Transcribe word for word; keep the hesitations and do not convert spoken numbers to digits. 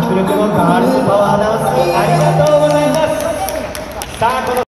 迫力のガールズパワーダンスありがとうございます。さあこの